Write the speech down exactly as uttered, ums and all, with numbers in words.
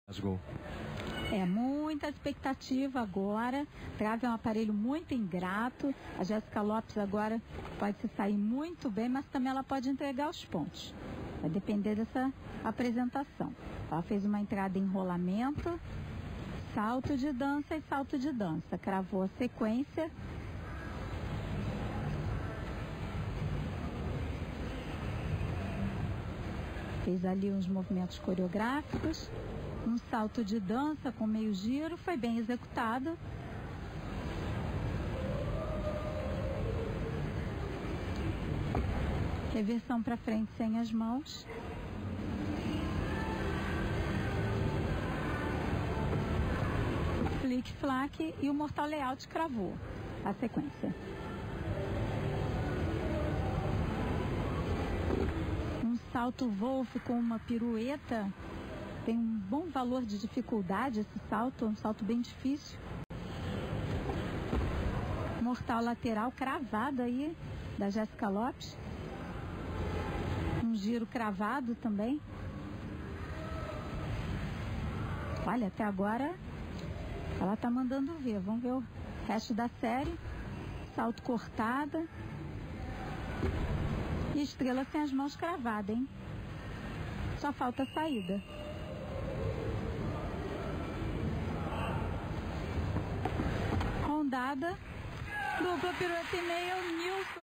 Gol. É muita expectativa agora. Trave é um aparelho muito ingrato. A Jéssica Lopes agora pode se sair muito bem, mas também ela pode entregar os pontos. Vai depender dessa apresentação. Ela fez uma entrada em rolamento, salto de dança e salto de dança. Cravou a sequência. Fez ali uns movimentos coreográficos. Um salto de dança com meio giro, foi bem executado. Reversão para frente sem as mãos. Flick-flack e o mortal layout cravou a sequência. Um salto Wolf com uma pirueta. Tem um bom valor de dificuldade esse salto, um salto bem difícil. Mortal lateral cravado aí da Jéssica Lopes. Um giro cravado também. Olha, até agora ela tá mandando ver. Vamos ver o resto da série. Salto cortada. E estrela sem as mãos cravadas, hein? Só falta a saída. Rondada, dupla pirueta e meia, Nilson.